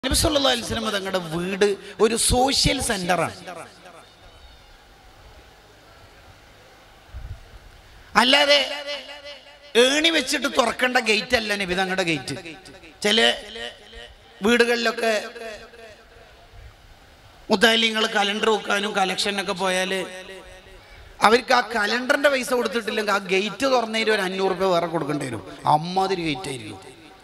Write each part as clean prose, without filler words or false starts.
നബി സല്ലല്ലാഹു അലൈഹി വസല്ലം തങ്ങളുടെ വീട് ഒരു സോഷ്യൽ സെന്ററാണ്. അല്ലാതെ ഏണി വെച്ചിട്ട് തുറക്കേണ്ട ഗേറ്റ് അല്ല നബി തങ്ങളുടെ ഗേറ്റ്. ചില വീടുകളിലൊക്കെ മുത്താലിങ്ങൾ കലണ്ടർ വെക്കാനും കളക്ഷനൊക്കെ പോയാൽ അവർക്ക് ആ കലണ്ടറിന്റെ പൈസ കൊടുത്തിട്ടില്ലെങ്കിൽ ആ ഗേറ്റ് തുറന്നതിന് ഒരു 500 രൂപ വേറെ കൊടുക്കേണ്ടി വരും. അമ്മാതിരി ഗേറ്റ് ആയിരിക്കും.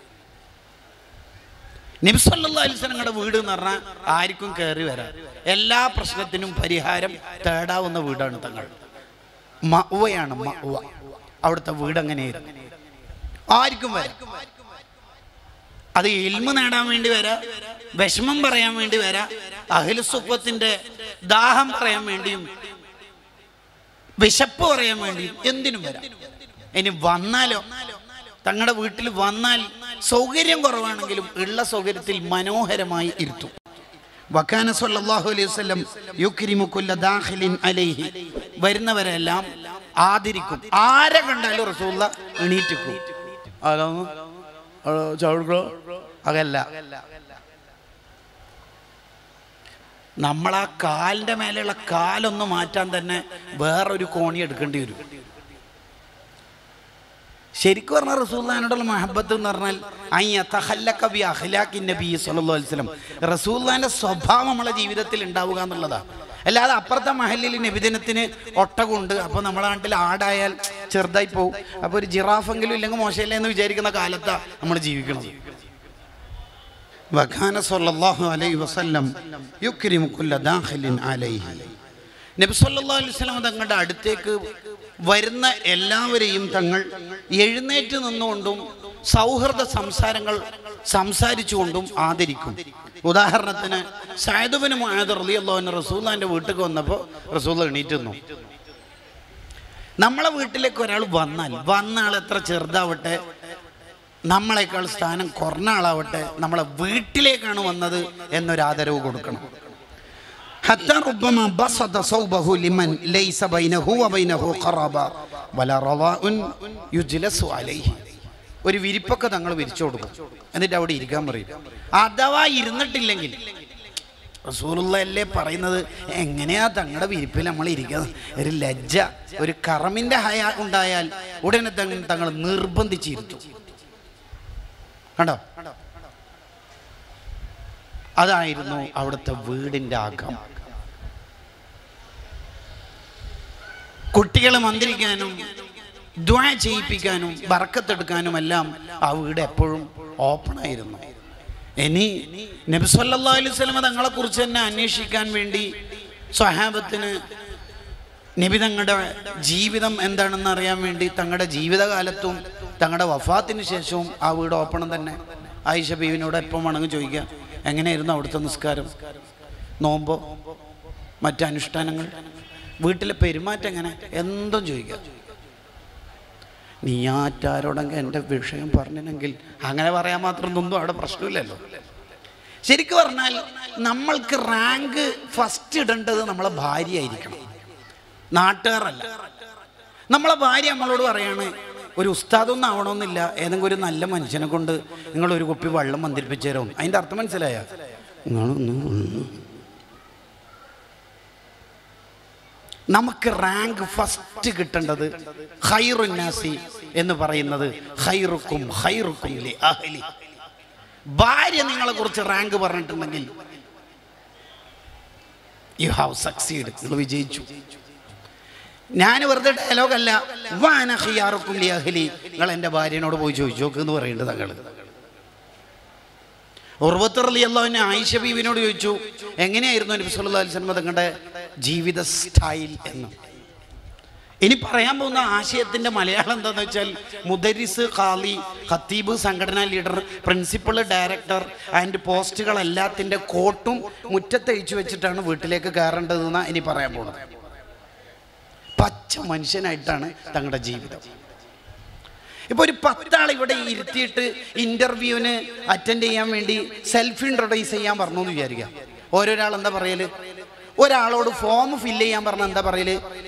നബി സല്ലല്ലാഹു അലൈഹി വസല്ലം വീട് എന്ന് പറഞ്ഞാൽ ആർക്കും കയറി വരാം, എല്ലാ പ്രശ്നത്തിനും പരിഹാരം തേടാവുന്ന വീടാണ് തങ്ങൾ. മഅ്വയാണ് മഅ്വ. അവിടുത്തെ വീട് അങ്ങനെയായിരുന്നു. ആർക്കും വരാം. അത് ഇൽമു നേടാൻ വേണ്ടി വരാം, വിഷമം പറയാൻ വേണ്ടി വരാം, അഹ്ലു സുഫത്തിന്റെ ദാഹം പറയാൻ വേണ്ടിയും വിശപ്പ് പറയാൻ വേണ്ടിയും എന്തിനും വരാം. ഇനി വന്നാലോ, തങ്ങളുടെ വീട്ടിൽ വന്നാൽ സൗകര്യം കുറവാണെങ്കിലും ഉള്ള സൗകര്യത്തിൽ മനോഹരമായി ഇരുത്തും. വകാന സല്ലല്ലാഹു അലൈഹി വസല്ലം യുക്രിമു കുല്ല ദാഖിലിൻ അലൈഹി. വരുന്നവരെല്ലാം ആദരിക്കും. ആരെ കണ്ടാലും റസൂലുള്ളാഹി എണീറ്റിക്കും. അതല്ല, നമ്മളാ കാലിന്റെ മേലെയുള്ള കാലൊന്ന് മാറ്റാൻ തന്നെ വേറൊരു കോണി എടുക്കേണ്ടി വരും. ശരിക്കും പറഞ്ഞാൽ റസൂലുള്ളാഹിനോടുള്ള മഹബത്ത് എന്ന് പറഞ്ഞാൽ റസൂലുള്ളാഹിന്റെ സ്വഭാവം നമ്മളെ ജീവിതത്തിൽ ഉണ്ടാവുക എന്നുള്ളതാണ്. അല്ലാതെ അപ്പുറത്തെ മഹല്ലിൽ നബിദിനത്തിന് ഒട്ടകമുണ്ട്, അപ്പോൾ നമ്മളെ നാട്ടിൽ ആടായാൽ ചെറുതായി പോകും, അപ്പോൾ ഒരു ജിറാഫെങ്കിലും ഇല്ലെങ്കിൽ മോശമില്ല എന്ന് വിചാരിക്കുന്ന കാലത്താണ് നമ്മൾ ജീവിക്കുന്നത്. വകാന സല്ലല്ലാഹു അലൈഹി വസല്ലം യുക്രിമു കുല്ല ദാഖിലിൻ അലൈഹി. നബി സല്ലല്ലാഹു അലൈഹി വസല്ലം തങ്ങളുടെ അടുത്തേക്ക് വരുന്ന എല്ലാവരെയും തങ്ങൾ എഴുന്നേറ്റ് നിന്നുകൊണ്ടും സൗഹൃദ സംസാരങ്ങൾ സംസാരിച്ചുകൊണ്ടും ആദരിക്കും. ഉദാഹരണത്തിന് സഅദ് ഇബ്നു മുആദ് റളിയല്ലാഹു അൻഹു റസൂലുള്ളാഹിന്റെ വീട്ടിലേക്ക് വന്നപ്പോൾ റസൂലുള്ളാഹി എണീറ്റ് നിന്നു. നമ്മളെ വീട്ടിലേക്ക് ഒരാൾ വന്ന ആൾ എത്ര ചെറുതാവട്ടെ, നമ്മളെക്കാൾ സ്ഥാനം കുറഞ്ഞ ആളാവട്ടെ, നമ്മളെ വീട്ടിലേക്കാണ് വന്നത് എന്നൊരു ആദരവ് കൊടുക്കണം. ഒരു വിരിപ്പൊക്കെ തങ്ങൾ വിരിച്ചു കൊടുക്കും, എന്നിട്ട് അവിടെ ഇരിക്കാൻ പറയും. അഥവാ ഇരുന്നിട്ടില്ലെങ്കിൽ റസൂലുള്ളാഹി പറയുന്നത്, എങ്ങനെയാ തങ്ങളുടെ വിരിപ്പിൽ നമ്മൾ ഇരിക്കുന്നത്? ഒരു ലജ്ജ, ഒരു കറമിന്റെ ഹയാ ഉണ്ടായാൽ ഉടനെ തങ്ങൾ നിർബന്ധിച്ചിരുത്തും. കണ്ടോ, അതായിരുന്നു അവിടുത്തെ വീടിന്റെ ആഗം. കുട്ടികളെ മന്ത്രിക്കാനും ദുആ ചെയ്യിപ്പിക്കാനും ബർക്കത്തെടുക്കാനും എല്ലാം ആ വീട് എപ്പോഴും ഓപ്പൺ ആയിരുന്നു. ഇനി നബി സല്ലല്ലാഹു അലൈഹി വസല്ലം തങ്ങളെ കുറിച്ച് തന്നെ അന്വേഷിക്കാൻ വേണ്ടി സ്വഹാബത്തിന് നബി തങ്ങളുടെ ജീവിതം എന്താണെന്ന് അറിയാൻ വേണ്ടി തങ്ങളുടെ ജീവിതകാലത്തും തങ്ങളുടെ വഫാത്തിന് ശേഷവും ആ വീട് ഓപ്പൺ തന്നെ. ആയിഷ ബീവിനോട് എപ്പം വേണമെങ്കിൽ ചോദിക്കാം, എങ്ങനെയായിരുന്നു അവിടുത്തെ നിസ്കാരം, നോമ്പോ മറ്റനുഷ്ഠാനങ്ങൾ, വീട്ടിലെ പെരുമാറ്റം എങ്ങനെ, എന്തും ചോദിക്കാം. നീ ആറ്റാരോടെങ്കിൽ എൻ്റെ വിഷയം പറഞ്ഞില്ലെങ്കിൽ അങ്ങനെ പറയാൻ മാത്രം ഒന്നും അവിടെ പ്രശ്നമില്ലല്ലോ. ശരിക്കും പറഞ്ഞാൽ നമ്മൾക്ക് റാങ്ക് ഫസ്റ്റ് ഇടേണ്ടത് നമ്മളെ ഭാര്യ ആയിരിക്കണം, നാട്ടുകാരല്ല. നമ്മളെ ഭാര്യ നമ്മളോട് പറയാണ്, ഒരു ഉസ്താദൊന്നും ആവണമെന്നില്ല, ഏതെങ്കിലും ഒരു നല്ല മനുഷ്യനെ കൊണ്ട് നിങ്ങളൊരു കുപ്പി വെള്ളം മന്ത്രിപ്പിച്ചു തരും. അതിൻ്റെ അർത്ഥം മനസ്സിലായ? നമുക്ക് റാങ്ക് ഫസ്റ്റ് കിട്ടേണ്ടത് ഖൈറുന്നാസി എന്ന് പറയുന്നത് ഖൈറുക്കും ഖൈറുക്കും ലി അഹ്ലി. ഭാര്യ നിങ്ങളെ കുറിച്ച് റാങ്ക് പറഞ്ഞിട്ടുണ്ടെങ്കിൽ യു ഹാവ് സക്സീഡ്, നിങ്ങൾ വിജയിച്ചു. ഞാൻ വെറുതെ ഡയലോഗല്ല, വാന ഖിയാറുക്കും ലി അഹ്ലി, നിങ്ങൾ എൻ്റെ ഭാര്യനോട് പോയി ചോദിച്ചു നോക്ക് എന്ന് പറയേണ്ടത് തങ്ങൾ. ഉർവത്ത് റളിയല്ലാഹു അൻഹു ആയിഷ ബീവിനോട് ചോദിച്ചു, എങ്ങനെയായിരുന്നു നബി സല്ലല്ലാഹു അലൈഹി വസല്ലം തങ്ങളുടെ ജീവിത സ്റ്റൈൽ എന്ന്. ഇനി പറയാൻ പോകുന്ന ആശയത്തിന്റെ മലയാളം എന്താണെന്ന് വെച്ചാൽ, മുദരിസ്, ഖാലി, ഖത്തീബ്, സംഘടനാ ലീഡർ, പ്രിൻസിപ്പൾ, ഡയറക്ടർ ആൻഡ് പോസ്റ്റുകളെല്ലാത്തിൻ്റെ കോട്ടും മുറ്റത്തഴിച്ചു വെച്ചിട്ടാണ് വീട്ടിലേക്ക് കയറേണ്ടതെന്നാണ് ഇനി പറയാൻ പോകുന്നത്. പച്ച മനുഷ്യനായിട്ടാണ് തങ്ങളുടെ ജീവിതം. ഇപ്പോൾ ഒരു 10 ആൾ ഇവിടെ ഇരുത്തിയിട്ട് ഇന്റർവ്യൂവിന് അറ്റൻഡ് ചെയ്യാൻ വേണ്ടി സെൽഫ് ഇൻട്രൊഡ്യൂസ് ചെയ്യാൻ പറഞ്ഞു എന്ന് വിചാരിക്കുക. ഓരോരാൾ എന്താ പറയല്? ഒരാളോട് ഫോം ഫില്ല് ചെയ്യാൻ പറഞ്ഞാൽ എന്താ പറയല്?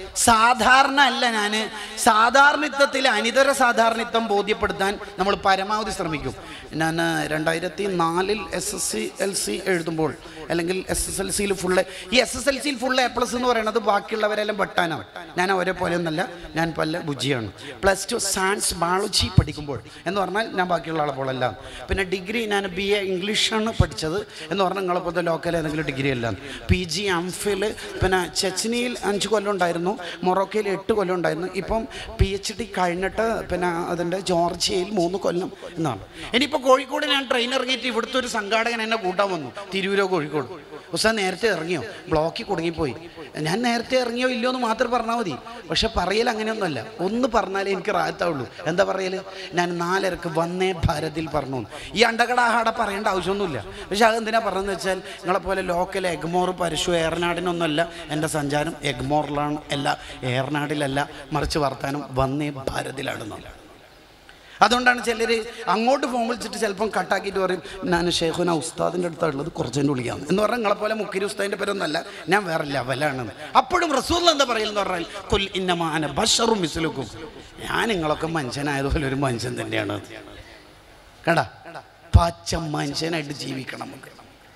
സാധാരണ അല്ല, ഞാൻ സാധാരണത്വത്തിൽ അനിതര സാധാരണത്വം ബോധ്യപ്പെടുത്താൻ നമ്മൾ പരമാവധി ശ്രമിക്കും. ഞാൻ 2004 SSLC എഴുതുമ്പോൾ, അല്ലെങ്കിൽ SSLCയിൽ ഫുള്ള്, ഈ SSLCയിൽ ഫുള്ള് A+ എന്ന് പറയുന്നത് ബാക്കിയുള്ളവരെല്ലാം വെട്ടാനാണ്. ഞാൻ അവരെ പോലെ ഒന്നല്ല, ഞാൻ പല ബുജിയാണ്. +2 സയൻസ് ബയോളജി പഠിക്കുമ്പോൾ എന്ന് പറഞ്ഞാൽ ഞാൻ ബാക്കിയുള്ള ആളെ പോലല്ല. പിന്നെ ഡിഗ്രി ഞാൻ BA ഇംഗ്ലീഷാണ് പഠിച്ചത് എന്ന് പറഞ്ഞാൽ നിങ്ങളെപ്പോലത്തെ ലോക്കൽ ഏതെങ്കിലും ഡിഗ്രി അല്ല. PG MPhil, പിന്നെ ചെച്ചനിയിൽ 5 കൊല്ലം ഉണ്ടായിരുന്നു, മൊറോക്കയിൽ 8 കൊല്ലം ഉണ്ടായിരുന്നു. ഇപ്പം PhD കഴിഞ്ഞിട്ട് പിന്നെ അതിൻ്റെ ജോർജിയയിൽ 3 കൊല്ലം എന്നാണ്. ഇനിയിപ്പോൾ കോഴിക്കോട് ഞാൻ ട്രെയിൻ ഇറങ്ങിയിട്ട് ഇവിടുത്തെ ഒരു സംഘാടകൻ എന്നെ കൂട്ടാൻ വന്നു, തിരൂരോ കോഴിക്കോട്. ഉസ്താദ് നേരത്തെ ഇറങ്ങിയോ? ബ്ലോക്കിൽ കുടുങ്ങിപ്പോയി. ഞാൻ നേരത്തെ ഇറങ്ങിയോ ഇല്ലയോ എന്ന് മാത്രം പറഞ്ഞാൽ മതി. പക്ഷെ പറയൽ അങ്ങനെയൊന്നുമല്ല, ഒന്ന് പറഞ്ഞാലേ എനിക്ക് റാത്താവുള്ളൂ. എന്താ പറയൽ? ഞാൻ 4:30 വന്നേ ഭാരതിൽ പറഞ്ഞു. ഈ അണ്ടകടാഹാട പറയേണ്ട ആവശ്യമൊന്നുമില്ല. പക്ഷെ അതെന്തിനാ പറഞ്ഞതെന്ന് വെച്ചാൽ, നിങ്ങളെപ്പോലെ ലോക്കൽ എഗ്മോർ പരശു ഏറനാടിനൊന്നുമല്ല എൻ്റെ സഞ്ചാരം. എഗ്മോറിലാണ്, അല്ല ഏറനാടിലല്ല, മറിച്ച് വർത്താനം വന്നേ ഭാരതിലാണെന്നല്ല. അതുകൊണ്ടാണ് ചിലർ അങ്ങോട്ട് ഫോൺ വിളിച്ചിട്ട് ചിലപ്പം കട്ടാക്കിയിട്ട് പറയും, ഞാൻ ഷെയ്ഖുന ഉസ്താദിൻ്റെ അടുത്തുള്ളത് കുറച്ചെൻ്റെ വിളിക്കാം എന്ന് പറഞ്ഞാൽ നിങ്ങളെപ്പോലെ മുക്കിരി ഉസ്താദിൻ്റെ പേരൊന്നല്ല, ഞാൻ വേറെ ലെവലാണെന്ന്. അപ്പോഴും റസൂൽ എന്താ പറയുന്നത് പറഞ്ഞാൽ, കുൽ ഇന്നമാ അന ബശറും മിസ്ലുക്കും, ഞാൻ നിങ്ങളൊക്കെ മനുഷ്യനായതുപോലെ ഒരു മനുഷ്യൻ തന്നെയാണ്. കണ്ടാ, പച്ച മനുഷ്യനായിട്ട് ജീവിക്കണം നമുക്ക്.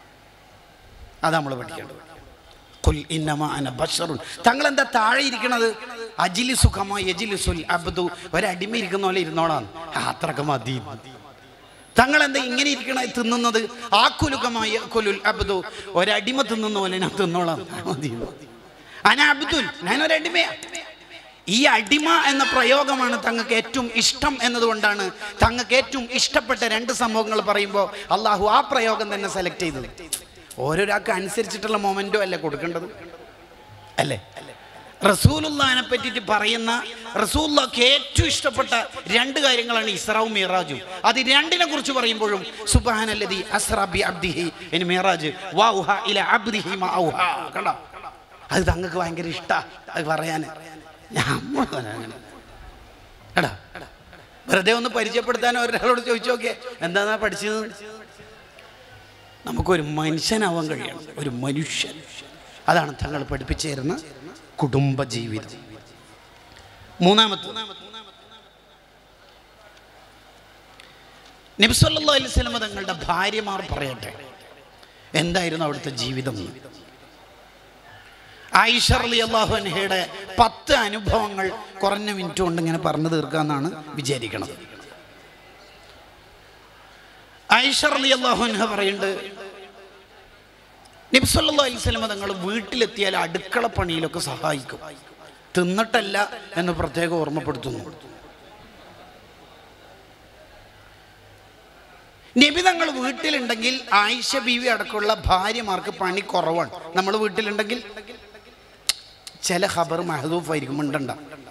അതാ നമ്മൾ പഠിക്കേണ്ടത്. കുൽ ഇന്നമാ അന ബശറുൻ. തങ്ങളെന്താ താഴെ ഇരിക്കണത്? അജിലിസു കമാ യജിലിസുൽ അബ്ദു, ഒരടിമ ഇരിക്കുന്ന പോലെ ഇരുന്നോളാം, അത്രക്ക് മതി. തങ്ങളെന്താ ഇങ്ങനെ ഇരിക്കണ തിന്നുന്നത്? ആക്കുലു കമാ യഅകുലുൽ അബ്ദു, ഒരടിമ തിന്നുന്ന പോലെ ഞാൻ തിന്നോളാം, മതി. അന അബ്ദുൽ, ഞാനൊരടിമയാ. ഈ അടിമ എന്ന പ്രയോഗമാണ് തങ്ങൾക്ക് ഏറ്റവും ഇഷ്ടം എന്നതുകൊണ്ടാണ് തങ്ങൾക്ക് ഏറ്റവും ഇഷ്ടപ്പെട്ട 2 സംഭവങ്ങൾ പറയുമ്പോൾ അള്ളാഹു ആ പ്രയോഗം തന്നെ സെലക്ട് ചെയ്തത്. ഓരോരാൾക്ക് അനുസരിച്ചിട്ടുള്ള മൊമെന്റോ അല്ലേ കൊടുക്കേണ്ടത്, അല്ലേ? റസൂലുള്ളാഹിനെ പറ്റിയിട്ട് പറയുന്ന, റസൂലുള്ളാഹിക്ക് ഏറ്റവും ഇഷ്ടപ്പെട്ട 2 കാര്യങ്ങളാണ് ഇസ്റാവും മിറാജും. അത് 2നെ കുറിച്ച് പറയുമ്പോഴും സുബ്ഹാനല്ലദി അസ്റാ ബി അബ്ദിഹി ഇൻ മിറാജ് വൗഹ ഇല അബ്ദിഹി മാ ഔഹ. കണ്ടോ, അത് തങ്ങൾക്ക് ഭയങ്കര ഇഷ്ടമാണ് അത് പറയാൻ. എടാ, വെറുതെ ഒന്ന് പരിചയപ്പെടുത്താൻ ഒരാളോട് ചോദിച്ചു നോക്കിയേ, എന്താ പഠിച്ചത്? നമുക്കൊരു മനുഷ്യനാവാൻ കഴിയണം, ഒരു മനുഷ്യൻ. അതാണ് തങ്ങൾ പഠിപ്പിച്ചു തരുന്ന കുടുംബജീവിതം. മൂന്നാമത്തെ, നബി സല്ലല്ലാഹു അലൈഹി വസല്ലം തങ്ങളുടെ ഭാര്യമാർ പറയട്ടെ എന്തായിരുന്നു അവിടുത്തെ ജീവിതം. ആയിഷ റളിയല്ലാഹു അൻഹയുടെ 10 അനുഭവങ്ങൾ കുറഞ്ഞ മിനിറ്റ് കൊണ്ട് ഇങ്ങനെ പറഞ്ഞു തീർക്കാമെന്നാണ് വിചാരിക്കുന്നത്. ആയിഷ റളിയല്ലാഹു അൻഹ പറയുന്നുണ്ട്, നബി സല്ലല്ലാഹു അലൈഹി വസല്ലം തങ്ങൾ വീട്ടിലെത്തിയാൽ അടുക്കള പണിയിലൊക്കെ സഹായിക്കും, തിന്നിട്ടല്ല എന്ന് പ്രത്യേകം ഓർമ്മപ്പെടുത്തുന്നു. നബി തങ്ങൾ വീട്ടിലുണ്ടെങ്കിൽ ആയിഷ ബീവി അടക്കമുള്ള ഭാര്യമാർക്ക് പണി കുറവാണ്. നമ്മൾ വീട്ടിലുണ്ടെങ്കിൽ ചില ഖബർ മഹദൂഫ് ആയിരിക്കും, ഉണ്ടണ്ട.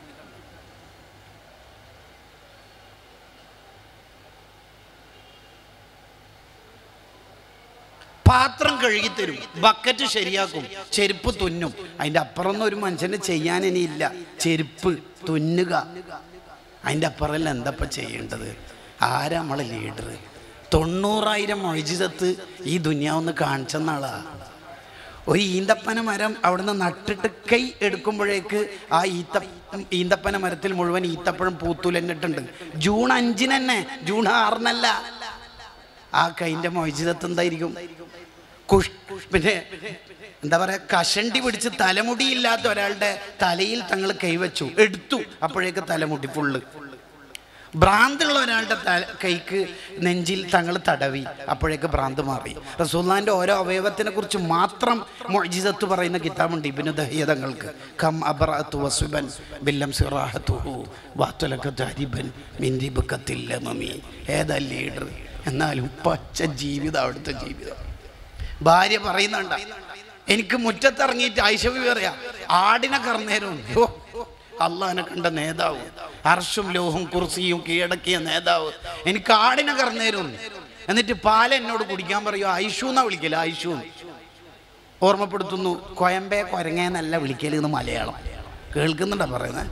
പാത്രം കഴുകിത്തരും, ബക്കറ്റ് ശരിയാക്കും, ചെരുപ്പ് തുന്നും. അതിൻ്റെ അപ്പുറമൊന്നും ഒരു മനുഷ്യന് ചെയ്യാൻ ഇനിയില്ല. ചെരുപ്പ് തുന്നുക, അതിൻ്റെ അപ്പുറമല്ല എന്താ ചെയ്യേണ്ടത്? ആരാ നമ്മളെ ലീഡർ? 90,000 മൊയ്ജിസത്ത് ഈ ദുനിയാവൊന്ന് കാണിച്ചെന്നാളാ. ഒരു ഈന്തപ്പന മരം അവിടുന്ന് നട്ടിട്ട് കൈ എടുക്കുമ്പോഴേക്ക് ആ ഈന്തപ്പന മരത്തിൽ മുഴുവൻ ഈത്തപ്പഴം പൂത്തുലഞ്ഞിട്ടുണ്ട്. ജൂൺ 5-ന് തന്നെ, ജൂൺ 6-നല്ല. ആ കൈൻ്റെ മൊയ്ജിസത്ത് എന്തായിരിക്കും? പിന്നെ എന്താ പറയാ, കഷണ്ടി പിടിച്ച് തലമുടിയില്ലാത്ത ഒരാളുടെ തലയിൽ തങ്ങൾ കൈവച്ചു, എടുത്തു, അപ്പോഴേക്ക് തലമുടി ഫുള്ള്. ഭ്രാന്തുള്ള ഒരാളുടെ കൈക്ക് നെഞ്ചിൽ തങ്ങൾ തടവി, അപ്പോഴേക്ക് ഭ്രാന്ത് മാറി. റസൂലുള്ളാഹിന്റെ ഓരോ അവയവത്തിനെ കുറിച്ച് മാത്രം മുഅ്ജിസത്ത് പറയുന്ന കിതാബുണ്ട് ഇബ്നു ദഹിയ തങ്ങൾക്ക്. കം അബ്റഅതു വസുബൻ ബില്ലം സിറാഹതുഹു വഅതലക തരിബൻ മിൻ ദിബകത്തിൽ ലമമി. ഏതാ ലീഡർ? എന്നാലും പച്ച ജീവിതം അവിടുത്തെ ജീവിതം. ഭാര്യ പറയുന്നുണ്ട, എനിക്ക് മുറ്റത്തിറങ്ങിയിട്ട് ആയിഷ ബീവി പറയാ, ആടിനെ കറന്നേരും, അള്ളാഹിനെ കണ്ട നേതാവ്, അർശും ലോഹും കുർസിയും കീഴടക്കിയ നേതാവ്, എനിക്ക് ആടിനെ കറന്നേരും. എന്നിട്ട് പാല് എന്നോട് കുടിക്കാൻ പറയൂ. ആയിഷു എന്നാ വിളിക്കല, ആയിഷു ഓർമ്മപ്പെടുത്തുന്നു. കൊയമ്പേ കൊരങ്ങേന്നല്ല വിളിക്കല് എന്ന് മലയാളം. കേൾക്കുന്നുണ്ടാ പറയുന്നത്?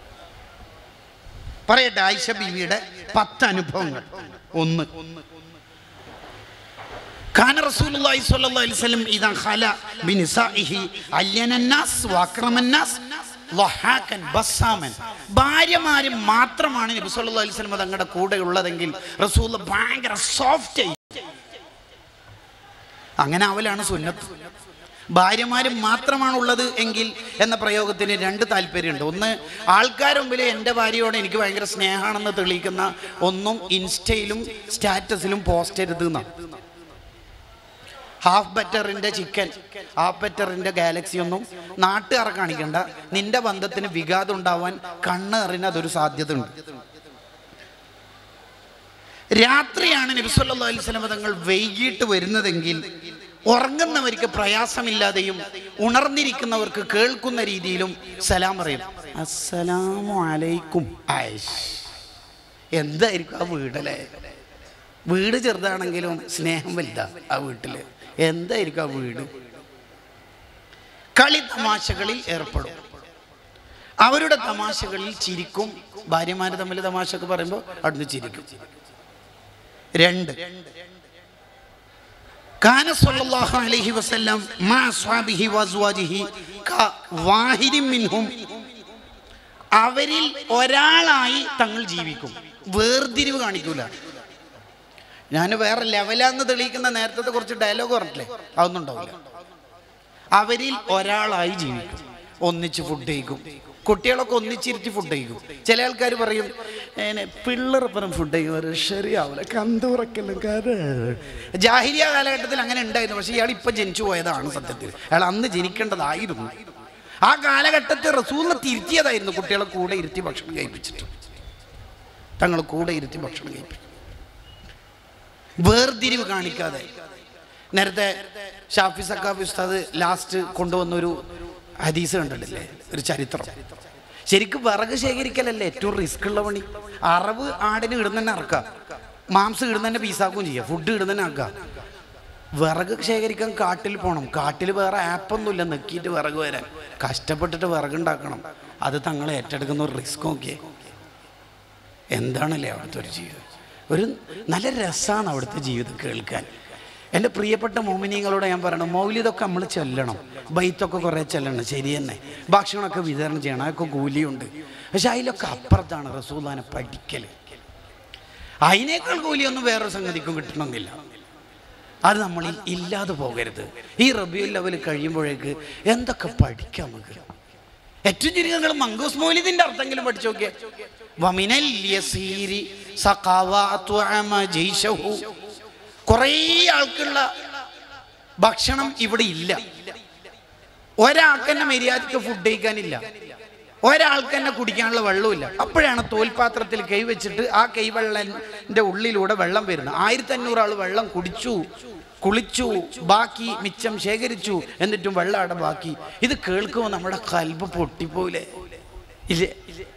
പറയട്ടെ, ആയിഷ ബീവിയുടെ 10 അനുഭവങ്ങൾ. 1, കാന റസൂലുള്ളാഹി സ്വല്ലല്ലാഹു അലൈഹി വസല്ലം ഇദാ ഖല ബിനിസാഇഹി അല്യനന്നാസ് വഅക്രമന്നാസ് ളഹാക്കൻ ബസ്സാമൻ. ഭാര്യമാര് മാത്രമാണ് നബി സല്ലല്ലാഹു അലൈഹി വസല്ലം തങ്ങളുടെ കൂടെ ഉള്ളതെങ്കിൽ റസൂൽ ഭയങ്കര സോഫ്റ്റ് ആയി. അങ്ങനെ അവലാണ് സുന്നത്ത്. ഭാര്യമാര് മാത്രമാണ് ഉള്ളത് എങ്കിൽ എന്ന പ്രയോഗത്തിന് രണ്ട് താല്പര്യമുണ്ട്. ഒന്ന്, ആൾക്കാരുടെ മുമ്പിൽ എൻ്റെ ഭാര്യയോട് എനിക്ക് ഭയങ്കര സ്നേഹമാണെന്ന് തെളിയിക്കുന്ന ഒന്നും ഇൻസ്റ്റയിലും സ്റ്റാറ്റസിലും പോസ്റ്റ് ചെയ്യരുത് എന്നാണ്. ഹാഫ് ബറ്ററിൻ്റെ ചിക്കൻ, ഹാഫ് ബറ്ററിൻ്റെ ഗാലക്സി ഒന്നും നാട്ടുകാരെ കാണിക്കണ്ട. നിന്റെ ബന്ധത്തിന് വിഘാതം ഉണ്ടാവാൻ കണ്ണെറിന് അതൊരു സാധ്യത ഉണ്ട്. രാത്രിയാണ് നബി സല്ലല്ലാഹു അലൈഹി വസല്ലം തങ്ങൾ വൈകിട്ട് വരുന്നതെങ്കിൽ ഉറങ്ങുന്നവർക്ക് പ്രയാസമില്ലാതെയും ഉണർന്നിരിക്കുന്നവർക്ക് കേൾക്കുന്ന രീതിയിലും സലാം പറയും. അസ്സലാമു അലൈക്കും. എന്തായിരിക്കും ആ വീടല്ലേ? വീട് ചെറുതാണെങ്കിലും സ്നേഹം വലുതാ ആ വീട്ടില്. എന്തായിരിക്കും ആ വീട്? കളി തമാശകളിൽ ഏർപ്പെടും. അവരുടെ തമാശകളിൽ ചിരിക്കും. ഭാര്യമാര് തമ്മിൽ തമാശക്ക് പറയുമ്പോൾ അവിടുന്ന് ചിരിക്കും. രണ്ട്, കാന സല്ലല്ലാഹു അലൈഹി വസല്ലം മാ അസ്ഹാബിഹി വഅസ്വാജിഹി കവാഹിദിൻ മിൻഹും. അവരിൽ ഒരാളായി തങ്ങൾ ജീവിക്കും, വേർതിരിവ് കാണിക്കൂല. ഞാൻ വേറെ ലെവലാന്ന് തെളിയിക്കുന്ന നേരത്തെ കുറച്ച് ഡയലോഗ് പറഞ്ഞില്ലേ, അതൊന്നും ഉണ്ടാവില്ല. അവരിൽ ഒരാളായി ജീവിക്കും, ഒന്നിച്ച് ഫുഡ് കഴിക്കും. കുട്ടികളൊക്കെ ഒന്നിച്ചിരുത്തി ഫുഡ് കഴിക്കും. ചില ആൾക്കാർ പറയും പിള്ളേർപ്പുറം ഫുഡ് കഴിക്കും, ശരിയാവില്ല, കന്തൂറക്കെല്ലാം. ജാഹിലിയ കാലഘട്ടത്തിൽ അങ്ങനെ ഉണ്ടായിരുന്നു. പക്ഷെ ഇയാൾ ഇപ്പം ജനിച്ചു പോയതാണ് സത്യത്തിൽ. അയാൾ അന്ന് ജനിക്കേണ്ടതായിരുന്നു. ആ കാലഘട്ടത്തിൽ റസൂലിനെ തിരുത്തിയതായിരുന്നു. കുട്ടികളെ കൂടെ ഇരുത്തി ഭക്ഷണം കഴിപ്പിച്ചിട്ട്, തങ്ങൾ കൂടെ ഇരുത്തി ഭക്ഷണം കഴിപ്പിച്ചു, വേർതിരിവ് കാണിക്കാതെ. നേരത്തെ ഷാഫി സക്കാഫി ഉസ്താദ് ലാസ്റ്റ് കൊണ്ടുവന്നൊരു ഹദീസ് കണ്ടിട്ടില്ലേ, ഒരു ചരിത്രം. ശരിക്കും വിറക് ശേഖരിക്കലല്ലേ ഏറ്റവും റിസ്ക് ഉള്ള പണി. അറവ് ആടിന് ഇടുന്ന തന്നെ അറക്കുക, മാംസം ഇടുന്ന തന്നെ പീസാക്കുകയും ചെയ്യുക, ഫുഡ് ഇടുന്ന തന്നെ ആക്കുക. വിറക് ശേഖരിക്കാൻ കാട്ടിൽ പോകണം. കാട്ടിൽ വേറെ ആപ്പൊന്നുമില്ല നെക്കിയിട്ട് വിറക് വരാൻ. കഷ്ടപ്പെട്ടിട്ട് വിറകുണ്ടാക്കണം. അത് തങ്ങളെ ഏറ്റെടുക്കുന്ന ഒരു റിസ്ക് നോക്കിയേ. എന്താണല്ലേ അവിടുത്തെ ഒരു ജീവിതം? ഒരു നല്ല രസമാണ് അവിടുത്തെ ജീവിതം കേൾക്കാൻ. എൻ്റെ പ്രിയപ്പെട്ട മോമിനിയങ്ങളോട് ഞാൻ പറയണം, മൗലിദൊക്കെ നമ്മൾ ചെല്ലണം, ബൈത്തൊക്കെ കുറേ ചെല്ലണം, ശരി തന്നെ. ഭക്ഷണമൊക്കെ വിതരണം ചെയ്യണം, അതൊക്കെ കൂലിയുണ്ട്. പക്ഷെ അതിലൊക്കെ അപ്പുറത്താണ് റസൂലുള്ളാഹിനെ പഠിക്കൽ. അതിനേക്കാൾ കൂലിയൊന്നും വേറൊരു സംഗതിക്കും കിട്ടണമെന്നില്ല. അത് നമ്മൾ ഇല്ലാതെ പോകരുത്. ഈ റബീഉൽ അവ്വൽ കഴിയുമ്പോഴേക്ക് എന്തൊക്കെ പഠിക്കാം നമുക്ക്. ഏറ്റവും ചുരുക്കം നിങ്ങൾ മങ്കൂസ് മൗലിദിൻ്റെ അർത്ഥമെങ്കിലും പഠിച്ചു നോക്കിയേ. വമിനൽ യസീരി സഖാവതു അമ ജൈശഹു. കുറേ ആൾക്കുള്ള ഭക്ഷണം ഇവിടെ ഇല്ല. ഒരാൾക്ക് തന്നെ മര്യാദയ്ക്ക് ഫുഡ് കഴിക്കാനില്ല, ഒരാൾക്ക് തന്നെ കുടിക്കാനുള്ള വെള്ളമില്ല. അപ്പോഴാണ് തോൽപാത്രത്തിൽ കൈവച്ചിട്ട് ആ കൈവെള്ളൻ്റെ ഉള്ളിലൂടെ വെള്ളം വരുന്നത്. 1500 ആൾ വെള്ളം കുടിച്ചു, കുളിച്ചു, ബാക്കി മിച്ചം ശേഖരിച്ചു, എന്നിട്ടും വെള്ളം അവിടെ ബാക്കി. ഇത് കേൾക്കുമ്പോൾ നമ്മുടെ കൽബ് പൊട്ടിപ്പോയില്ലേ? ഇല്ലേ?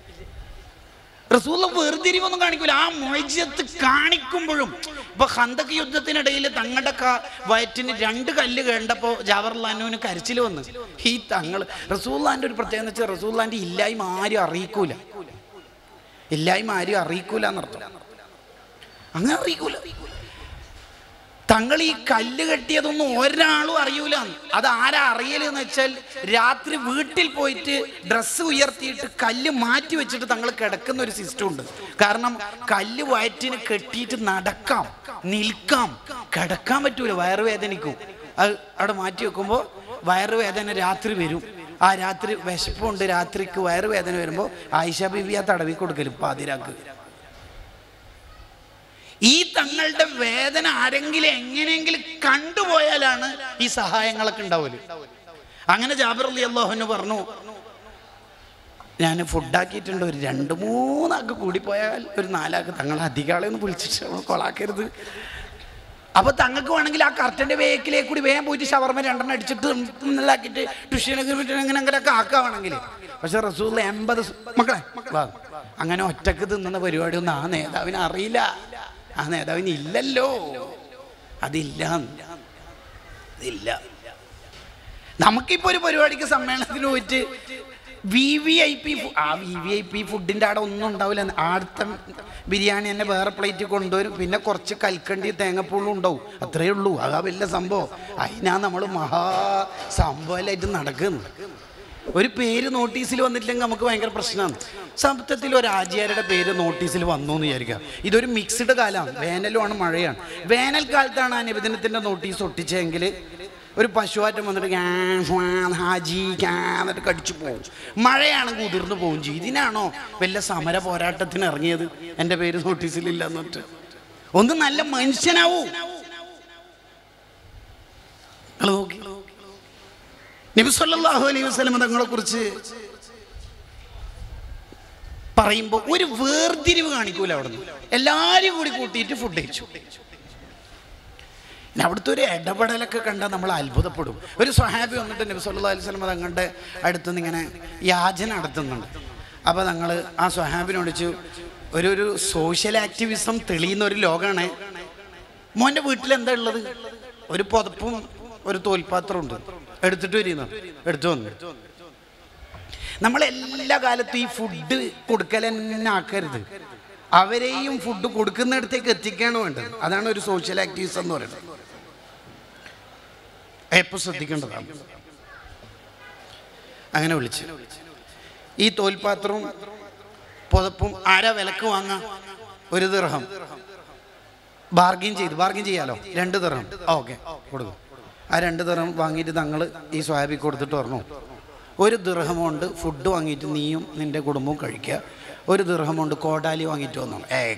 റസൂൽ വേർതിരിവൊന്നും കാണിക്കൂല. ആ മുഅ്ജിസത്ത് കാണിക്കുമ്പോഴും ഇപ്പൊ ഖന്തക്ക് യുദ്ധത്തിനിടയിൽ തങ്ങളുടെ വയറ്റിന് 2 കല്ല് കണ്ടപ്പോൾ ജാബറുല്ലാനുവിന് കരച്ചിൽ വന്ന്. ഈ തങ്ങൾ റസൂലുള്ളാഹിന്റെ ഒരു പ്രത്യേകത എന്ന് വെച്ചാൽ റസൂലുള്ളാഹിന്റെ ഇല്ലായ്മ ആരും അറിയിക്കൂല. ഇല്ലായ്മ ആരും അറിയിക്കൂല എന്നർത്ഥം. അങ്ങനെ അറിയിക്കൂല. തങ്ങൾ ഈ കല്ല് കെട്ടിയതൊന്നും ഒരാളും അറിയൂല. അത് ആരാ അറിയലെന്ന് വെച്ചാൽ രാത്രി വീട്ടിൽ പോയിട്ട് ഡ്രസ്സ് ഉയർത്തിയിട്ട് കല്ല് മാറ്റി വെച്ചിട്ട് തങ്ങൾ കിടക്കുന്ന ഒരു സിസ്റ്റം ഉണ്ട്. കാരണം കല്ല് വയറ്റിന് കെട്ടിയിട്ട് നടക്കാം, നിൽക്കാം, കിടക്കാൻ പറ്റൂല, വയറുവേദനിക്കും. അത് അവിടെ മാറ്റി വെക്കുമ്പോൾ വയറുവേദന രാത്രി വരും. ആ രാത്രി വിശപ്പുണ്ട്, രാത്രിക്ക് വയറുവേദന വരുമ്പോൾ ആയിഷ ബീവി ആ തടവി കൊടുക്കലും പാതിരാക്ക്. ഈ തങ്ങളുടെ വേദന ആരെങ്കിലും എങ്ങനെയെങ്കിലും കണ്ടുപോയാലാണ് ഈ സഹായങ്ങളൊക്കെ ഉണ്ടാവല്. അങ്ങനെ ജാബിർ റളിയല്ലാഹു അൻഹു പറഞ്ഞു, ഞാൻ ഫുഡാക്കിയിട്ടുണ്ട്, ഒരു 2-3 ആൾക്ക് കൂടിപ്പോയാൽ ഒരു 4 ആൾക്ക്. തങ്ങളെ അധികം ആളെ ഒന്ന് വിളിച്ചിട്ട് കൊളാക്കരുത്. അപ്പൊ തങ്ങൾക്ക് വേണമെങ്കിൽ ആ കർട്ടന്റെ വേക്കിലേക്ക് കൂടി വേഗം പോയിട്ട് ഷവർമ 2 അടിച്ചിട്ട് നല്ലാക്കിയിട്ട് ടുഷ്യനൊക്കെ അങ്ങനെയൊക്കെ ആക്കാണെങ്കിൽ. പക്ഷെ റസൂൽ 80 മക്കളെ അങ്ങനെ ഒറ്റക്ക് തിന്നുന്ന പരിപാടിയൊന്നും ആ നേതാവിന് അറിയില്ല. ആ നേതാവിന് ഇല്ലല്ലോ, അതില്ല. നമുക്കിപ്പോ ഒരു പരിപാടിക്ക് സമ്മേളനത്തിന് പോയിട്ട് VIP ഫുഡിന്റെ അവിടെ ഒന്നും ഉണ്ടാവില്ല. ആദ്യത്തെ ബിരിയാണി തന്നെ വേറെ പ്ലേറ്റ് കൊണ്ടുവരും, പിന്നെ കുറച്ച് കൽക്കണ്ടി തേങ്ങപ്പൂളും ഉണ്ടാവും, അത്രയേ ഉള്ളൂ. അതാ വലിയ സംഭവം. അതിനാ നമ്മൾ മഹാ സംഭവമായിട്ട് നടക്കുന്നത്. ഒരു പേര് നോട്ടീസിൽ വന്നിട്ടില്ലെങ്കിൽ നമുക്ക് ഭയങ്കര പ്രശ്നമാണ്. സത്യത്തിൽ ഒരു ആചാര്യയുടെ പേര് നോട്ടീസിൽ വന്നു എന്ന് വിചാരിക്കുക. ഇതൊരു മിക്സ്ഡ് കാലമാണ്, വേനലുമാണ് മഴയാണ്. വേനൽക്കാലത്താണ് ആ നിബന്ധനത്തിൻ്റെ നോട്ടീസ് ഒട്ടിച്ചെങ്കിൽ ഒരു പശുവാറ്റം വന്നിട്ട് ഹാജി എന്നിട്ട് കടിച്ചു പോകും. മഴയാണെങ്കിൽ ഉതിർന്നു പോകും ചെയ്യും. ഇതിനാണോ വല്ല സമര പോരാട്ടത്തിന് ഇറങ്ങിയത്? എൻ്റെ പേര് നോട്ടീസിലില്ല എന്നിട്ട് ഒന്ന് നല്ല മനുഷ്യനാവൂ. നോക്കി നബി സല്ലല്ലാഹു അലൈഹി വസല്ലം തങ്ങളെ കുറിച്ച് പറയുമ്പോൾ ഒരു വേർതിരിവ് കാണിക്കൂല. അവിടെ നിന്ന് എല്ലാവരും കൂടി കൂട്ടിയിട്ട് ഫുഡ് കഴിച്ചു. അവിടുത്തെ ഒരു ഇടപെടലൊക്കെ കണ്ടാൽ നമ്മൾ അത്ഭുതപ്പെടും. ഒരു സ്വഹാബി വന്നിട്ട് നബി സല്ലല്ലാഹു അലൈഹി വസല്ലം തങ്ങളുടെ അടുത്തുനിന്ന് ഇങ്ങനെ യാചന നടത്തുന്നുണ്ട്. അപ്പോൾ ഞങ്ങൾ ആ സ്വഹാബിനോട് ചോദിച്ചു, ഒരു സോഷ്യൽ ആക്ടിവിസം തെളിയുന്ന ഒരു ലോകമാണ്. മോൻ്റെ വീട്ടിൽ എന്താ ഉള്ളത്? ഒരു പുതപ്പും ഒരു തോൽപാത്രമുണ്ട്, എടുത്തിട്ട് വരുന്നു. എടുത്തു വന്നു. നമ്മളെല്ലാ കാലത്തും ഈ ഫുഡ് കൊടുക്കൽ തന്നെ ആക്കരുത്. അവരെയും ഫുഡ് കൊടുക്കുന്നിടത്തേക്ക് എത്തിക്കാണ് വേണ്ടത്. അതാണ് ഒരു സോഷ്യൽ ആക്ടിവിസം എന്ന് പറയുന്നത്. എപ്പോൾ ശ്രദ്ധിക്കേണ്ടതാണ്. അങ്ങനെ വിളിച്ച് ഈ തോൽപാത്രവും പുതപ്പും ആരാ വിലക്ക് വാങ്ങാം? 1 ദിർഹം. ബാർഗിൻ ചെയ്യാലോ. 2 ദിർഹം. ഓക്കെ, കൊടുക്കും. ആ 2 ദിർഹം വാങ്ങിയിട്ട് തങ്ങൾ ഈ സ്വഹാബി കൊടുത്തിട്ട് പറഞ്ഞു, 1 ദിർഹം കൊണ്ട് ഫുഡ് വാങ്ങിയിട്ട് നീയും നിൻ്റെ കുടുംബവും കഴിക്കുക. 1 ദിർഹം കൊണ്ട് കോടാലി വാങ്ങിയിട്ട് വന്നു.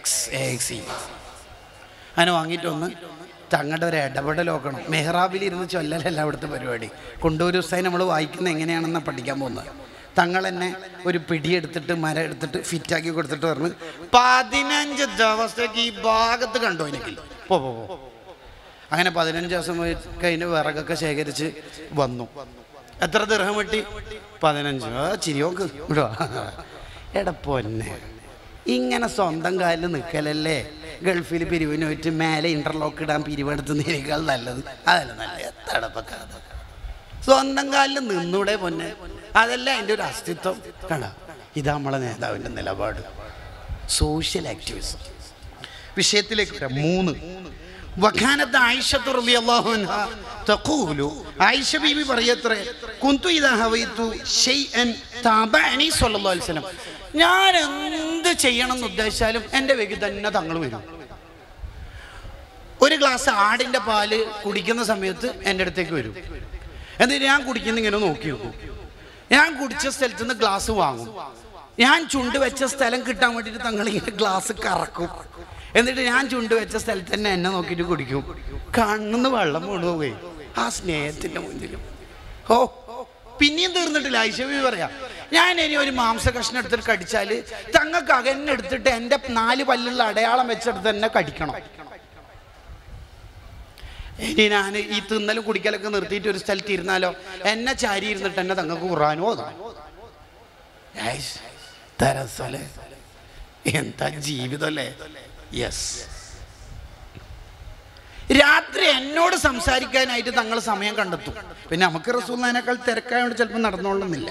അങ്ങനെ വാങ്ങിയിട്ട് വന്ന് തങ്ങളുടെ ഒരു ഇടപെടൽ നോക്കണം. മെഹ്റാബിലിരുന്ന് ചൊല്ലലല്ല അവിടുത്തെ പരിപാടി. കൊണ്ടൂർ ഉസ്താദ് നമ്മൾ വായിക്കുന്നത് എങ്ങനെയാണെന്ന് പഠിക്കാൻ പോകുന്നത്. തങ്ങൾ തന്നെ ഒരു പിടിയെടുത്തിട്ട് മരം എടുത്തിട്ട് ഫിറ്റാക്കി കൊടുത്തിട്ട് പറഞ്ഞു, 15 ദിവസത്തേക്ക് ഈ ഭാഗത്ത് കണ്ടോ എനിക്ക് പോ. അങ്ങനെ 15 ദിവസം കഴിഞ്ഞ് വിറകൊക്കെ ശേഖരിച്ച് വന്നു. എത്ര ദിർഹം കിട്ടി? 15. ചിരിയോക്ക് ഇടുക. എടപ്പൊന്നെ, ഇങ്ങനെ സ്വന്തം കാലിൽ നിൽക്കലല്ലേ ഗൾഫിൽ പിരിവിന് പോയിട്ട് മേലെ ഇന്റർലോക്ക് ഇടാൻ പിരിവെടുത്തുന്നതിനേക്കാൾ നല്ലത്. അതല്ല നല്ല എത്തടപ്പൊക്കെ. സ്വന്തം കാലിൽ നിന്നൂടെ പൊന്നെ? അതല്ല അതിൻ്റെ ഒരു അസ്തിത്വം. കണ്ട, ഇതാ നമ്മളെ നേതാവിൻ്റെ നിലപാട്. Social activism. വിഷയത്തിലേക്ക് വരാം. 3. വഖാനത്ത് ആയിഷത്തു റളിയല്ലാഹു അൻഹാ തഖൂലു, ആയിഷ ബീബി പറയത്രേ, കുന്തു ഇദാ ഹവൈതു ശൈഅൻ തബഅനി സ്വല്ലല്ലാഹു അലൈഹി വസല്ലം, ഞാൻ എന്ത് ചെയ്യണം എന്ന് ഉദ്ദേശിച്ചാലും എൻ്റെ വേഗം തന്നെ തങ്ങൾ വരും. ഒരു ഗ്ലാസ് ആടിൻ്റെ പാല് കുടിക്കുന്ന സമയത്ത് എൻ്റെ അടുത്തേക്ക് വരും. എന്നിട്ട് ഞാൻ കുടിക്കുന്ന ഇങ്ങനെ നോക്കി നോക്കും. ഞാൻ കുടിച്ച സ്ഥലത്ത് നിന്ന് ഗ്ലാസ് വാങ്ങും. ഞാൻ ചുണ്ട് വെച്ച സ്ഥലം കിട്ടാൻ വേണ്ടിയിട്ട് തങ്ങൾ ഇങ്ങനെ ഗ്ലാസ് കറക്കും. എന്നിട്ട് ഞാൻ ചുണ്ട് വെച്ച സ്ഥലത്ത് തന്നെ എന്നെ നോക്കിയിട്ട് കുടിക്കും. കണ്ണിന്ന് വെള്ളം കൊണ്ടുപോവുകയും ആ സ്നേഹത്തിൻ്റെ മുന്നിലും. പിന്നെയും തീർന്നിട്ടില്ല. ആയിഷ ബീവി പറയാം, ഞാൻ ഇനി ഒരു മാംസ കഷ്ണം എടുത്തിട്ട് കടിച്ചാൽ തങ്ങൾക്ക് അകന്നെടുത്തിട്ട് എൻ്റെ 4 പല്ലുള്ള അടയാളം വെച്ചെടുത്ത് തന്നെ കടിക്കണം. ഇനി ഞാൻ ഈ തിന്നലും കുടിക്കലൊക്കെ നിർത്തിയിട്ട് ഒരു സ്ഥലത്ത് ഇരുന്നാലോ എന്നെ ചാരി ഇരുന്നിട്ട് എന്നെ തങ്ങൾക്ക് ഖുർആനോ തരസല്ലേ. എന്താ ജീവിതമല്ലേ. യെസ്. രാത്രി എന്നോട് സംസാരിക്കാനായിട്ട് തങ്ങൾ സമയം കണ്ടെത്തും. പിന്നെ നമുക്ക് റസൂലിനേക്കാൾ തിരക്കായോണ്ട് ചിലപ്പോൾ നടന്നോളുന്നില്ല.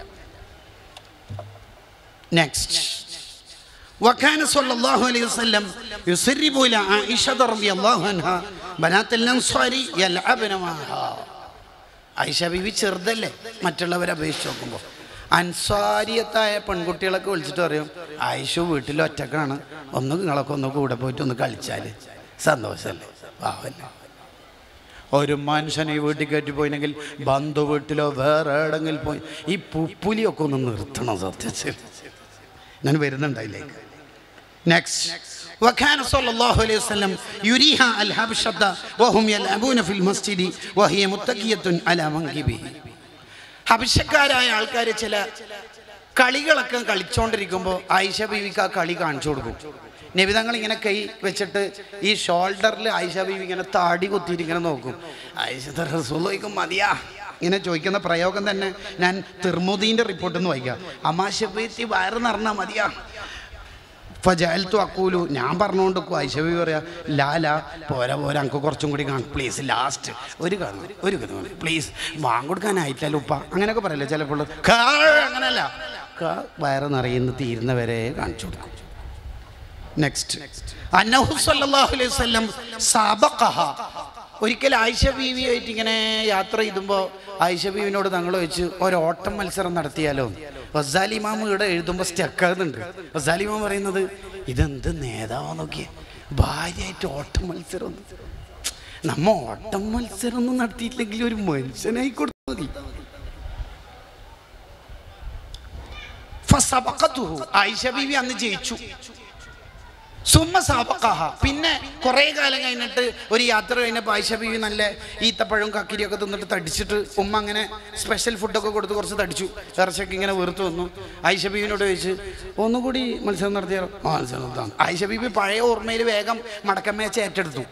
നെക്സ്റ്റ്, വകാന സല്ലല്ലാഹു അലൈഹി വസല്ലം യുസരിബു ഇലാ ആയിഷ റളിയല്ലാഹു അൻഹാ ബനാത്തുൽ അൻസാരി യൽഅബ്ന മഅഹാ. ആയിഷ ബീവി ചെറുതല്ലേ മറ്റുള്ളവരെ അപേക്ഷിച്ച് നോക്കുമ്പോൾ. അൻസാരിയത്തായ പെൺകുട്ടികളൊക്കെ വിളിച്ചിട്ട് പറയും, ആയിഷ വീട്ടിൽ ഒറ്റക്കാണ്, നിങ്ങളൊക്കെ ഒന്ന് കൂടെ പോയിട്ട് ഒന്ന് കളിച്ചാൽ സന്തോഷമല്ലേ, പാവല്ല. ഒരു മനുഷ്യൻ ഈ വീട്ടിൽ കയറ്റി പോയില്ലെങ്കിൽ ബന്ധു വീട്ടിലോ വേറെ എവിടെങ്കിലും പോയി ഈ പുലിയൊക്കെ ഒന്ന് നിർത്തണം. സത്യത്തിൽ ഞാൻ വരുന്നുണ്ടായില്ലേക്ക്. നെക്സ്റ്റ്, وكان صلى الله عليه وسلم يريها الحبشة وهم يلعبون في المسجد وهي متكئة على منكبه. ഹബശക്കാരായ ആൾക്കാർ ചില കളികളൊക്കെ കളിച്ചുകൊണ്ടിരിക്കുമ്പോൾ ആയിഷ ബീവിക്ക് ആ കളി കാണിച്ചു കൊടുക്കും. നബി തങ്ങൾ ഇങ്ങനെ കൈ വെച്ചിട്ട് ഈ ഷോൾഡറിൽ ആയിഷ ബീവി ഇങ്ങനെ താടി കുത്തിയിട്ട് ഇങ്ങനെ നോക്കും. ആയിഷ റസൂലുള്ളാഹിക്കും മതിയാ ഇങ്ങനെ ചോദിക്കുന്ന പ്രയോഗം തന്നെ ഞാൻ തിർമുദീൻ്റെ റിപ്പോർട്ടിൽ നിന്ന് വായിക്കാം. അമാശബീത്തി വയറ് നിറഞ്ഞാൽ മതിയാ. ഫജഅൽതു അഖൂലു, ഞാൻ പറഞ്ഞുകൊണ്ട് ആയിഷ ബീവി പറയാ, ലാല പോരാ എനിക്ക് കുറച്ചും കൂടി കാണും പ്ലീസ്, ലാസ്റ്റ് ഒരു കഥ പ്ലീസ്, വാങ്ങിക്കൊടുക്കാനായിട്ടല്ലോ ഉപ്പ, അങ്ങനെയൊക്കെ പറയല്ലേ ചിലപ്പോൾ. അങ്ങനെയല്ല, വയറ് നിറയുന്ന തീരുന്നവരെ കാണിച്ചു കൊടുക്കും. നെക്സ്റ്റ്, അന്നഹു സല്ലല്ലാഹു അലൈഹി വസല്ലം സബഖഹ, ഒരിക്കൽ ആയിഷ ബീവിയായിട്ട് ഇങ്ങനെ യാത്ര ചെയ്യുമ്പോൾ ആയിഷ ബീവിനോട് തങ്ങൾ വെച്ച് ഒരോട്ടം മത്സരം നടത്തിയാലോ? ഗസാലി ഇമാം ഇവിടെ എഴുതുമ്പോൾ സ്റ്റക്കാകുന്നുണ്ട്. ഗസാലി ഇമാം പറയുന്നത് ഇതെന്ത് നേതാവാന്ന് നോക്കിയേ, ഭാര്യയായിട്ട് ഓട്ടം മത്സരം. നമ്മ ഓട്ടം മത്സരം ഒന്നും നടത്തിയിട്ടില്ലെങ്കിൽ ഒരു മനുഷ്യനായി കൊടുത്താൽ മതി. ആയിഷ ബീവി അന്ന് ജയിച്ചു. സുമ്മ സാബഖഹ. പിന്നെ കുറേ കാലം കഴിഞ്ഞിട്ട് ഒരു യാത്ര കഴിഞ്ഞപ്പോൾ ആയിഷ ബീവി നല്ല ഈത്തപ്പഴവും കക്കിരിയൊക്കെ തിന്നിട്ട് തടിച്ചിട്ട് ഉമ്മ അങ്ങനെ സ്പെഷ്യൽ ഫുഡൊക്കെ കൊടുത്ത് കുറച്ച് തടിച്ചു, ഇറച്ചൊക്കെ ഇങ്ങനെ വെറുത്ത് വന്നു. ആയിഷ ബീവിനോട് ചോദിച്ച് ഒന്നുകൂടി മത്സരം നടത്തിയാലോ? മത്സരം നടത്താം. ആയിഷ ബീവി പഴയ ഓർമ്മയിൽ വേഗം മടക്കമ്മേച്ച ഏറ്റെടുത്തു.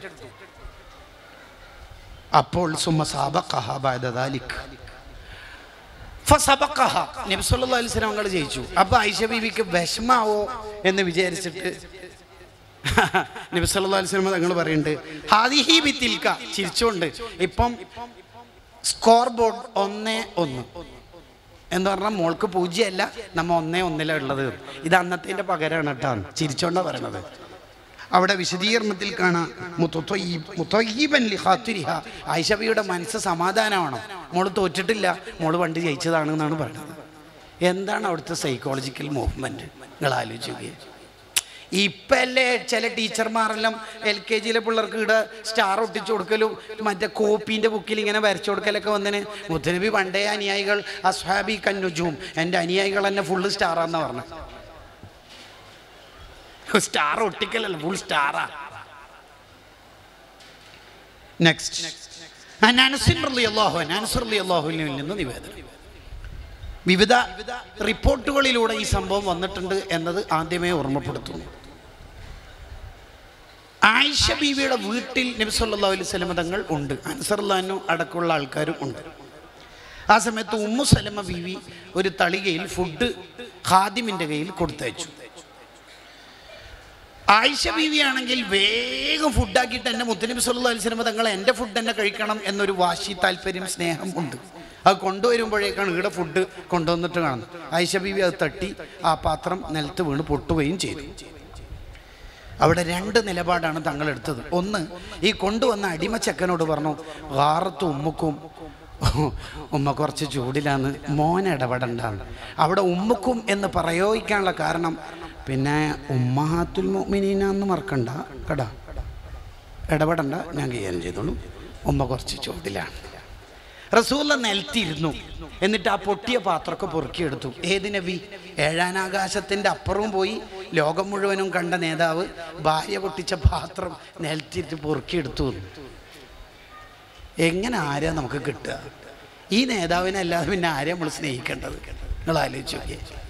അപ്പോൾ സുമ്മ സാബഖഹ ബഅദ ദാലിക് ഫസബഖഹ. നബി സല്ലല്ലാഹു അലൈഹി വസല്ലം തങ്ങൾ ജയിച്ചു. അപ്പോൾ ആയിഷ ബീവിക്ക് വിഷമാവോ എന്ന് വിചാരിച്ചിട്ട് നബി സല്ലല്ലാഹു അലൈഹി വസല്ലം തങ്ങൾ പറയുന്നുണ്ട്, ഹാദിഹി ബിതിൽക, ചിരിച്ചുകൊണ്ട്. ഇപ്പം സ്കോർ ബോർഡ് 1-1 എന്ന് പറഞ്ഞാൽ മോൾക്ക് 0 അല്ല, നമ്മ 1-1 ഉള്ളത്. ഇത് അന്നത്തെ പകരമാണ് കേട്ടോ, ചിരിച്ചോണ്ടാ പറയണത്. അവിടെ വിശദീകരണത്തിൽ കാണാം ആയിഷ ബീവിയുടെ മനസ്സ് സമാധാനമാണ്. മോള് തോറ്റിട്ടില്ല, മോള് പണ്ട് ജയിച്ചതാണെന്നാണ് പറയുന്നത്. എന്താണ് അവിടുത്തെ സൈക്കോളജിക്കൽ മൂവ്മെന്റ് നിങ്ങൾ ആലോചിക്കുക. ഇപ്പം അല്ലേ ചില ടീച്ചർമാരെല്ലാം LKG പിള്ളേർക്ക് ഇവിടെ സ്റ്റാർ ഒട്ടിച്ചു കൊടുക്കലും മറ്റേ കോപ്പീൻ്റെ ബുക്കിൽ ഇങ്ങനെ വരച്ചു കൊടുക്കലൊക്കെ വന്നതിന്. മുത്തനബി പണ്ടേ അനുയായികൾ അസ്ഹാബി കന്നുജൂം, എൻ്റെ അനുയായികൾ തന്നെ ഫുള്ള് സ്റ്റാറാന്നാ പറഞ്ഞത്. സ്റ്റാർ ഒട്ടിക്കലല്ല, ഫുൾ സ്റ്റാറാ. നെക്സ്റ്റ് അനസ് റളിയല്ലാഹു അൻഹുവിൽ നിന്ന് നിവേദനം. വിവിധ റിപ്പോർട്ടുകളിലൂടെ ഈ സംഭവം വന്നിട്ടുണ്ട് എന്നത് ആദ്യമേ ഓർമ്മപ്പെടുത്തുന്നു. ആയിഷ ബീവിയുടെ വീട്ടിൽ നബി സല്ലല്ലാഹു അലൈഹി വസല്ലം തങ്ങൾ ഉണ്ട്, അനസ് റളിയല്ലാഹു അൻഹു അടക്കമുള്ള ആൾക്കാരും ഉണ്ട്. ആ സമയത്ത് ഉമ്മു സലമ ബീവി ഒരു തളികയിൽ ഫുഡ് ഖാദിമിൻ്റെ കയ്യിൽ കൊടുത്തയച്ചു. ആയിഷ ബീവി ആണെങ്കിൽ വേഗം ഫുഡാക്കിയിട്ട് എൻ്റെ മുത്തനബി സല്ലല്ലാഹു അലൈഹി വസല്ലം തങ്ങൾ എൻ്റെ ഫുഡ് തന്നെ കഴിക്കണം എന്നൊരു വാശി, താല്പര്യം, സ്നേഹം ഉണ്ട്. അത് കൊണ്ടുവരുമ്പോഴേക്കാണ് ഇവിടെ ഫുഡ് കൊണ്ടുവന്നിട്ട് കാണുന്നത്. ആയിഷ ബീവി അത് തട്ടി ആ പാത്രം നിലത്ത് വീണ് പൊട്ടുകയും ചെയ്തു. അവിടെ 2 നിലപാടാണ് തങ്ങൾ എടുത്തത്. ഒന്ന്, ഈ കൊണ്ടുവന്ന അടിമച്ചക്കനോട് പറഞ്ഞു ഗാറത്ത് ഉമ്മുക്കും, ഉമ്മ കുറച്ച് ചൂടിലാന്ന്, മോൻ ഇടപെടണ്ടാണ്. അവിടെ ഉമ്മുക്കും എന്ന് പ്രയോഗിക്കാനുള്ള കാരണം പിന്നെ ഉമ്മഹാത്തുൽ മുഅ്മിനീനാന്ന് മറക്കണ്ട കേടാ, ഇടപെടണ്ട, ഞാൻ കൈകാര്യം ചെയ്തോളൂ, ഉമ്മ കുറച്ച് ചൂടിലാണ്. റസൂല നിലത്തിരുന്നു. എന്നിട്ട് ആ പൊട്ടിയ പാത്രമൊക്കെ പൊറുക്കിയെടുത്തു. ഏത് നബി? 7-ാം ആകാശത്തിൻ്റെ അപ്പുറവും പോയി ലോകം മുഴുവനും കണ്ട നേതാവ് ഭാര്യ പൊട്ടിച്ച പാത്രം നിലത്തിട്ട് പൊറുക്കിയെടുത്തു. എങ്ങനെ ആരെയാ നമുക്ക് കിട്ടുക? ഈ നേതാവിനെ അല്ലാതെ പിന്നെ ആരെയാണ് നമ്മൾ സ്നേഹിക്കേണ്ടത്? നിങ്ങൾ ആലോചിച്ച് നോക്കിയേ.